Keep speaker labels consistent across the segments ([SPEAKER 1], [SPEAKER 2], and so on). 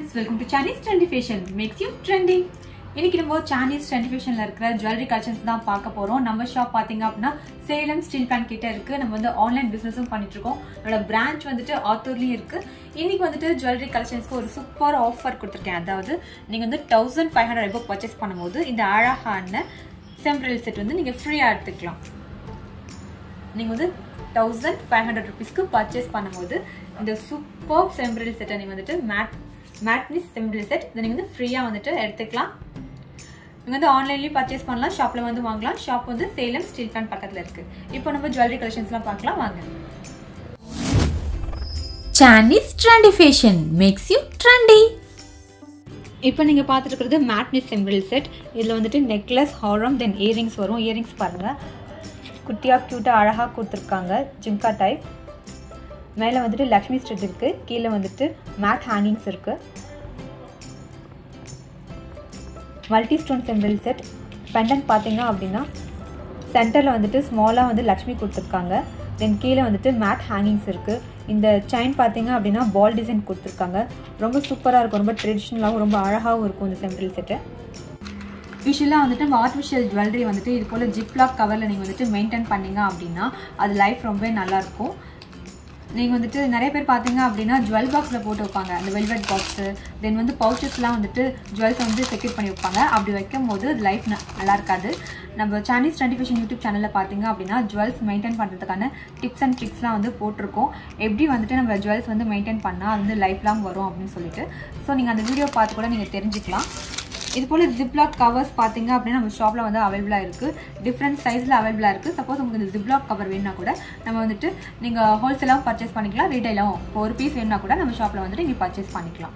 [SPEAKER 1] Welcome to Chinese Trendy Fashion makes you trendy. இன்னைக்கு நம்ம Chinese Trendy Fashionல இருக்கிற jewelry collections தான் பார்க்க போறோம். நம்ம ஷாப் பாத்தீங்க அப்படினா Salem steel pan கிட்ட இருக்கு. நம்ம வந்து ஆன்லைன் பிசினஸும் பண்ணிட்டு இருக்கோம். நம்மளோட பிரான்ச் வந்துட்டு ஆத்தூர்லயும் இருக்கு. இன்னைக்கு வந்துட்டு jewelry collectionsக்கு ஒரு சூப்பர் ஆஃபர் கொடுத்திருக்கேன். அதாவது நீங்க வந்து 1500 ரூபாய் பர்சேஸ் பண்ணும்போது இந்த அழகான செம்பரல் செட் வந்து நீங்க ஃப்ரீயா எடுத்துக்கலாம். நீங்க வந்து 1500 ரூபாய்க்கு பர்சேஸ் பண்ணும்போது இந்த சூப்பர் செம்பரல் செட்டை நீங்க வந்துட்டு மேட்னிஸ் செம்பரல் செட் இதை நீங்க வந்து ஃப்ரீயா வந்துட்டு எடுத்துக்கலாம். நீங்க வந்து ஆன்லைன்லயும் பர்ச்சேஸ் பண்ணலாம், ஷாப்ல வந்து வாங்கலாம். ஷாப் வந்து சேலம் ஸ்டீல் பிளான்ட் பக்கத்துல இருக்கு. இப்போ நம்ம ஜுவல்லரி கலெக்ஷன்ஸ்லாம் பார்க்கலாம் வாங்க.
[SPEAKER 2] Chinese Trendy Fashion makes you trendy.
[SPEAKER 1] இப்போ நீங்க பார்த்துட்டு இருக்கிறது மேட்னிஸ் செம்பரல் செட். இதுல வந்துட்டு நெக்லஸ், ஹாரம், தென் இயரிங்ஸ் வரும். இயரிங்ஸ் பாருங்க, குட்டியா கியூட்டா அழகா கொடுத்துருக்காங்க. ஜிம்கா டைப். மேலே வந்துட்டு லக்ஷ்மி ஸ்ட்ரெட் இருக்கு, கீழே வந்துட்டு மேட் ஹேங்கிங்ஸ் இருக்கு. மல்டி ஸ்டோன் செம்பரல் செட். பெண்டன்ட் பார்த்தீங்க அப்படின்னா சென்டரில் வந்துட்டு ஸ்மாலாக வந்து லக்ஷ்மி கொடுத்துருக்காங்க. தென் கீழே வந்துட்டு மேட் ஹேங்கிங்ஸ் இருக்குது. இந்த செயின் பார்த்தீங்க அப்படின்னா பால் டிசைன் கொடுத்துருக்காங்க. ரொம்ப சூப்பராக இருக்கும், ரொம்ப ட்ரெடிஷ்னலாகவும் ரொம்ப அழகாகவும் இருக்கும் இந்த செம்பரல் செட்டு. யூஸ்வலாக வந்துட்டு நம்ம ஆர்டிஃபிஷியல் ஜுவல்லரி வந்துட்டு இது போல் ஜிப்லாக் கவரில் நீங்கள் வந்துட்டு மெயின்டைன் பண்ணிங்க அப்படின்னா அது லைஃப் ரொம்பவே நல்லாயிருக்கும். நீங்கள் வந்துட்டு நிறைய பேர் பார்த்தீங்க அப்படின்னா ஜுவல் பாக்ஸில் போட்டு வைப்பாங்க, அந்த வெல்வெட் பாக்ஸு. தென் வந்து பவுச்சஸ்லாம் வந்துட்டு ஜுவல்ஸை வந்து செக்யூர் பண்ணி வைப்பாங்க. அப்படி வைக்கும் போது லைஃப் நல்லா இருக்காது. நம்ம Chinese Trendy Fashion யூடியூப் சேனலில் பார்த்தீங்க அப்படின்னா ஜுவல்ஸ் மெயின்டைன் பண்ணுறதுக்கான டிப்ஸ் அண்ட் ட்ரிக்ஸ்லாம் வந்து போட்டிருக்கோம். எப்படி வந்துட்டு நம்ம ஜுவல்ஸ் வந்து மெயின்டைன் பண்ணால் அது வந்து லைஃப் லாங் வரும் அப்படின்னு சொல்லிட்டு. ஸோ நீங்கள் அந்த வீடியோ பார்த்து கூட நீங்கள் தெரிஞ்சுக்கலாம். இது போல் ஜிப்லாக் கவர்ஸ் பார்த்தீங்க அப்படின்னா நம்ம ஷாப்பில் வந்து அவைலபிளாக இருக்குது. டிஃப்ரெண்ட் சைஸில் அவைலபிளாக இருக்குது. சப்போஸ் உங்களுக்கு இந்த ஜிப்லாக் கவர் வேணுன்னா கூட நம்ம வந்துட்டு நீங்கள் ஹோல்சேலாகவும் பர்ச்சேஸ் பண்ணிக்கலாம், ரீட்டைலாகவும் ஒரு பீஸ் வேணுன்னா கூட நம்ம ஷாப்பில் வந்துட்டு நீங்கள் பர்ச்சேஸ் பண்ணிக்கலாம்.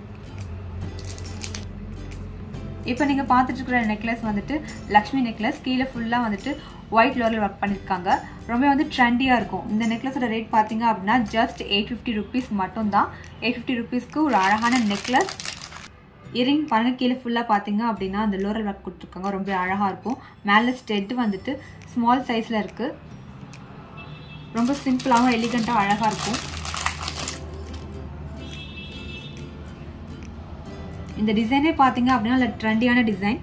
[SPEAKER 1] இப்போ நீங்கள் பார்த்துட்டு இருக்கிற நெக்லஸ் வந்துட்டு லக்ஷ்மி நெக்லஸ். கீழே ஃபுல்லாக வந்துட்டு ஒயிட் லோரில் ஒர்க் பண்ணியிருக்காங்க. ரொம்ப வந்து ட்ரெண்டியாக இருக்கும். இந்த நெக்லஸோட ரேட் பார்த்தீங்க அப்படின்னா ஜஸ்ட் 850 rupees மட்டும்தான். 850 rupeesக்கு ஒரு அழகான நெக்லஸ். இயரிங் பாருங்க, கீழே ஃபுல்லாக பார்த்தீங்க அப்படின்னா அந்த லோரல் ஒர்க் கொடுத்துருக்காங்க, ரொம்ப அழகாக இருக்கும். மேலே ஸ்டெட் வந்துட்டு ஸ்மால் சைஸில் இருக்குது. ரொம்ப சிம்பிளாகவும் எலிகண்ட்டாக அழகாக இருக்கும். இந்த டிசைனே பார்த்தீங்க அப்படின்னா இல்லை ட்ரெண்டியான டிசைன்.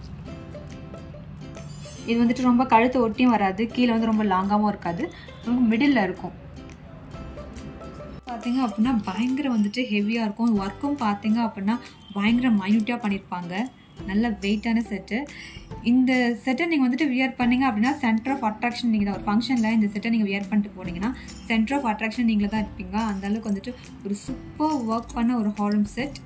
[SPEAKER 1] இது வந்துட்டு ரொம்ப கழுத்தை ஒட்டியும் வராது, கீழே வந்து ரொம்ப லாங்காகவும் இருக்காது, ரொம்ப மிடில் இருக்கும். பார்த்தீங்க அப்படின்னா பயங்கர வந்துட்டு ஹெவியாக இருக்கும். ஒர்க்கும் பார்த்தீங்க அப்படின்னா பயங்கர மைன்யூட்டாக பண்ணியிருப்பாங்க. நல்ல வெயிட்டான செட்டு. இந்த செட்டை நீங்கள் வந்துட்டு வியர் பண்ணிங்க அப்படின்னா சென்டர் ஆஃப் அட்ராக்ஷன் நீங்கள் தான். ஒரு ஃபங்க்ஷனில் இந்த செட்டை நீங்கள் வியர் பண்ணிட்டு போனீங்கன்னா சென்டர் ஆஃப் அட்ராக்ஷன் நீங்களே தான் இருப்பீங்க. அந்தளவுக்கு வந்துட்டு ஒரு சூப்பர் ஒர்க் பண்ண ஒரு ஹாரம் செட்.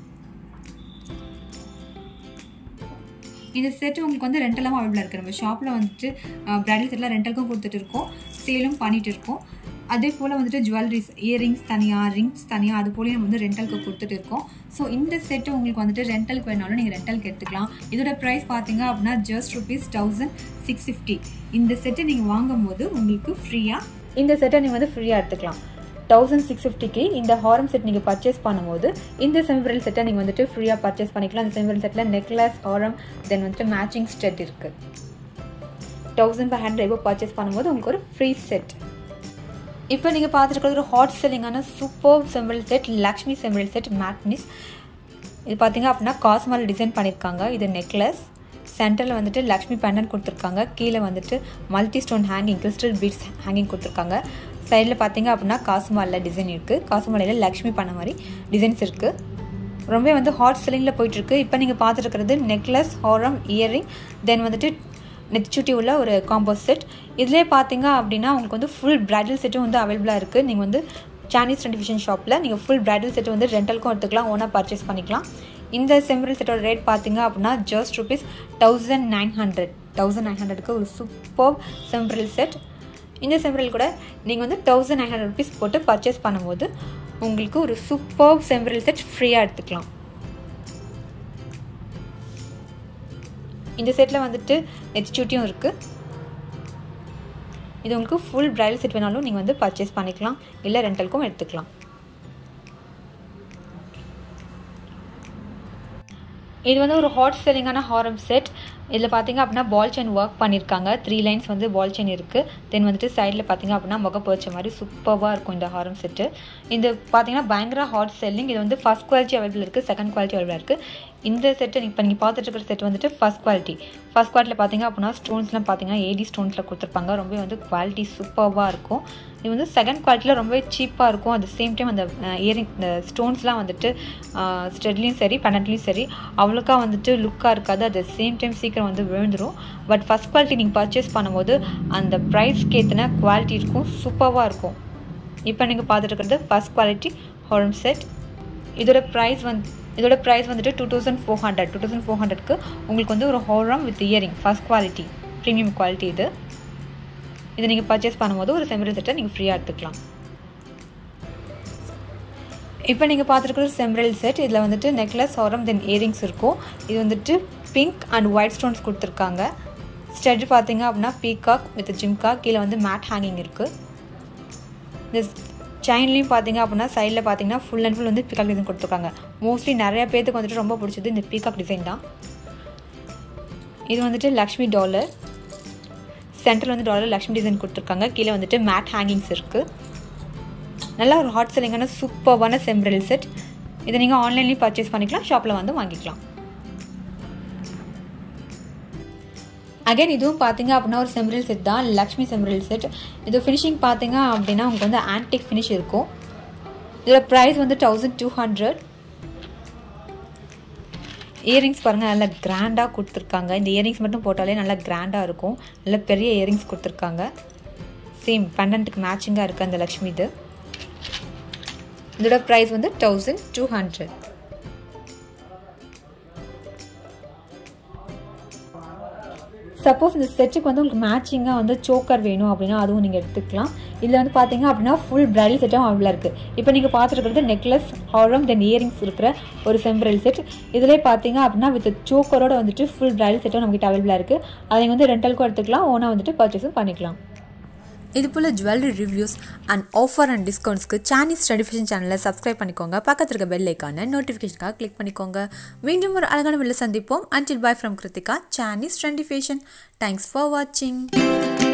[SPEAKER 1] இந்த செட் உங்களுக்கு வந்து ரெண்டலாகவும் அவைலபிளாக இருக்குது. நம்ம ஷாப்பில் வந்துட்டு பிரைடல் செட்டில் ரெண்டலுக்கும் கொடுத்துட்டு இருக்கோம், சேலும் பண்ணிகிட்டு இருக்கோம். அதே போல் வந்துட்டு ஜுவல்லரிஸ், இயரிங்ஸ் தனியாக, ரிங்ஸ் தனியாக, அது போலேயும் நம்ம வந்து ரெண்டலுக்கு கொடுத்துட்டு இருக்கோம். ஸோ இந்த செட்டு உங்களுக்கு வந்துட்டு ரெண்டலுக்கு வேணாலும் நீங்கள் ரெண்டலுக்கு எடுத்துக்கலாம். இதோட ப்ரைஸ் பார்த்தீங்க அப்படின்னா ஜஸ்ட் ₹1650. இந்த செட்டை நீங்கள் வாங்கும் போது உங்களுக்கு ஃப்ரீயாக இந்த செட்டை நீங்கள் வந்து ஃப்ரீயாக எடுத்துக்கலாம். 1650க்கு இந்த ஹாரம் செட் நீங்கள் பர்ச்சேஸ் பண்ணும்போது இந்த செம்பரல் செட்டை நீங்கள் வந்துட்டு ஃப்ரீயாக பர்ச்சேஸ் பண்ணிக்கலாம். இந்த செம்பரல் செட்டில் நெக்லஸ், ஹாரம், தென் வந்துட்டு மேட்சிங் ஸ்டெட் இருக்குது. 1500 பர்ச்சேஸ் பண்ணும்போது உங்களுக்கு ஒரு ஃப்ரீ செட். இப்போ நீங்கள் பார்த்துருக்கிறது ஒரு ஹாட் செல்லிங்கான சூப்பர் செம்பரல் செட், லக்ஷ்மி செம்பரல் செட் மேட்னிஸ். இது பார்த்தீங்க அப்படின்னா காஸ்மால் டிசைன் பண்ணியிருக்காங்க. இது நெக்லஸ். சென்டரில் வந்துட்டு லக்ஷ்மி பெண்டன்ட் கொடுத்துருக்காங்க. கீழே வந்துட்டு multi stone hanging, crystal beads hanging கொடுத்துருக்காங்க. சைடில் பார்த்தீங்க அப்படின்னா காசுமாலில் டிசைன் இருக்குது. காசுமாலையில் லக்ஷ்மி பண்ண மாதிரி டிசைன்ஸ் இருக்குது. ரொம்ப வந்து ஹாட் செல்லிங்கில் போயிட்டுருக்கு. இப்போ நீங்கள் பார்த்துருக்கிறது நெக்லஸ், ஹாரம், இயரிங், தென் வந்துட்டு நெச்சுட்டி உள்ள ஒரு காம்போ செட். இதிலே பார்த்தீங்க அப்படின்னா உங்களுக்கு வந்து ஃபுல் பிரைடல் செட்டும் வந்து அவைலபிளாக இருக்குது. நீங்கள் வந்து Chinese Trendy Fashion ஷாப்பில் நீங்கள் ஃபுல் பிரைடல் செட்டு வந்து ரெண்டலுக்கும் எடுத்துக்கலாம், ஓனாக பர்ச்சேஸ் பண்ணிக்கலாம். இந்த செம்பரல் செட்டோட ரேட் பார்த்தீங்க அப்படின்னா ஜஸ்ட் ₹1900. 1900க்கு ஒரு சூப்பர் செம்பரல் செட். இந்த செம்பரல் கூட நீங்கள் வந்து ₹1900 போட்டு பர்ச்சேஸ் பண்ணும்போது உங்களுக்கு ஒரு சூப்பர் செம்பரல் செட் ஃப்ரீயாக எடுத்துக்கலாம். இந்த செட்டில் வந்துட்டு நெச்சுட்டியும் இருக்குது. இது உங்களுக்கு ஃபுல் பிரைடல் செட் வேணாலும் நீங்கள் வந்து பர்ச்சேஸ் பண்ணிக்கலாம், இல்லை ரெண்டலுக்கும் எடுத்துக்கலாம். இது வந்து ஒரு ஹாட் செல்லிங்கான ஹாரம் செட். இதில் பார்த்தீங்க அப்படின்னா பால் செயின் ஒர்க் பண்ணியிருக்காங்க. 3 லைன்ஸ் வந்து பால் செயின் இருக்குது. தென் வந்துட்டு சைடில் பார்த்தீங்க அப்படின்னா முகம் போச்ச மாதிரி சூப்பராக இருக்கும் இந்த ஹாரம் செட்டு. இது பார்த்தீங்கன்னா பயங்கர ஹாட் செல்லிங். இது வந்து ஃபர்ஸ்ட் குவாலிட்டி அவைலபிள் இருக்குது, செகண்ட் குவாலிட்டி அவைலபிளாக இருக்குது. இந்த செட்டு இப்போ நீங்கள் பார்த்துட்டு இருக்கிற செட் வந்துட்டு ஃபர்ஸ்ட் குவாலிட்டியில் பார்த்தீங்க அப்படின்னா ஸ்டோன்ஸ்லாம் பார்த்தீங்கன்னா ஏடி ஸ்டோன்ஸில் கொடுத்துருப்பாங்க. ரொம்ப வந்து குவாலிட்டி சூப்பராக இருக்கும். இது வந்து செகண்ட் குவாலிட்டியில் ரொம்ப சீப்பாக இருக்கும். அட் த சேம் டைம் அந்த இயரிங் இந்த ஸ்டோன்ஸ்லாம் வந்துட்டு ஸ்டெட்லேயும் சரி பெண்டன்ட்லேயும் சரி அவ்வளோக்கா வந்துட்டு லுக்காக இருக்காது. அட் த சேம் டைம் சீக்கிரம் வந்து விழுந்துடும். பட் ஃபஸ்ட் குவாலிட்டி நீங்கள் பர்ச்சேஸ் பண்ணும்போது அந்த ப்ரைஸ்க்கு ஏற்றின குவாலிட்டி இருக்கும், சூப்பராக இருக்கும். இப்போ நீங்கள் பார்த்துட்டு இருக்கிறது ஃபஸ்ட் குவாலிட்டி ஹாரம் செட். இதோட ப்ரைஸ் வந்துட்டு 2400க்கு உங்களுக்கு வந்து ஒரு ஹாரம் with earring first quality premium quality. இதை நீங்கள் பர்ச்சேஸ் பண்ணும்போது ஒரு செம்பரல் செட்டை நீங்கள் ஃப்ரீயாக எடுத்துக்கலாம். இப்போ நீங்கள் பார்த்துருக்குற செம்பரல் செட். இதில் வந்துட்டு நெக்லஸ், ஹாரம், தென் இயரிங்ஸ் இருக்கும். இது வந்துட்டு பிங்க் அண்ட் ஒயிட் ஸ்டோன்ஸ் கொடுத்துருக்காங்க. ஸ்டெட் பார்த்தீங்க அப்படின்னா பீகாக் வித் ஜிம்கா. கீழே வந்து மேட் ஹேங்கிங் இருக்குது. இந்த செயின்லேயும் பார்த்தீங்க அப்படின்னா சைடில் பார்த்தீங்கன்னா ஃபுல் அண்ட் ஃபுல் வந்து பீகாக் டிசைன் கொடுத்துருக்காங்க. மோஸ்ட்லி நிறைய பேருக்கு வந்துட்டு ரொம்ப பிடிச்சது இந்த பீகாக் டிசைன் தான். இது வந்துட்டு லக்ஷ்மி டாலர். சென்டரில் வந்து டாலர் லக்ஷ்மி டிசைன் கொடுத்துருக்காங்க. கீழே வந்துட்டு மேட் ஹேங்கிங்ஸ் இருக்குது. நல்லா ஒரு ஹாட் செல்லிங்கான சூப்பர்வான செம்பரல் செட். இதை நீங்கள் ஆன்லைன்லேயும் பர்ச்சேஸ் பண்ணிக்கலாம், ஷாப்பில் வந்து வாங்கிக்கலாம். அகைன் இதுவும் பார்த்தீங்க அப்படின்னா ஒரு செம்பரல் செட் தான், லக்ஷ்மி செம்பரல் செட். இது ஃபினிஷிங் பார்த்தீங்க அப்படின்னா உங்களுக்கு வந்து ஆன்டிக் ஃபினிஷ் இருக்கும். இதோட ப்ரைஸ் வந்து 1200. இயரிங்ஸ் பாருங்கள், நல்லா கிராண்டாக கொடுத்துருக்காங்க. இந்த இயரிங்ஸ் மட்டும் போட்டாலே நல்லா கிராண்டாக இருக்கும். நல்ல பெரிய இயரிங்ஸ் கொடுத்துருக்காங்க. சேம் பெண்டன்ட்டுக்கு மேட்சிங்காக இருக்குது அந்த லக்ஷ்மி. இதோட ப்ரைஸ் வந்து 1200. சப்போஸ் இந்த செட்டுக்கு வந்து உங்களுக்கு மேட்சிங்காக வந்து சோக்கர் வேணும் அப்படின்னா அதுவும் நீங்கள் எடுத்துக்கலாம். இதில் வந்து பார்த்தீங்க அப்படின்னா ஃபுல் பிரைடல் செட்டும் அவ்வளோ இருக்குது. இப்போ நீங்கள் பார்த்துருக்கிறது நெக்லஸ், ஹாரம், தென் இயரிங்ஸ் இருக்கிற ஒரு செம்பரல் செட். இதிலே பார்த்தீங்க அப்படின்னா வித் சோக்கரோட வந்துட்டு ஃபுல் பிரைடல் செட்டும் நம்மகிட்ட அவைலபிளாக இருக்குது. அதை நீங்கள் வந்து ரெண்டலுக்கும் எடுத்துக்கலாம், ஓனாக வந்துட்டு பர்ச்சேஸும் பண்ணிக்கலாம்.
[SPEAKER 2] இது போல் jewellery reviews and offer and டிஸ்கவுண்ட்ஸ்க்கு சானீஸ் ட்ரெடிஃபிகேஷன் சேனலை சப்ஸ்கிரைப் பண்ணிக்கோங்க. பக்கத்தில் இருக்க பெல் ஐக்கான நோட்டிஃபிகேஷனுக்காக கிளிக் பண்ணிக்கோங்க. மீண்டும் ஒரு அழகான வெளில சந்திப்போம். Until bye from Kritika, Chinese Trendifation. Thanks for watching.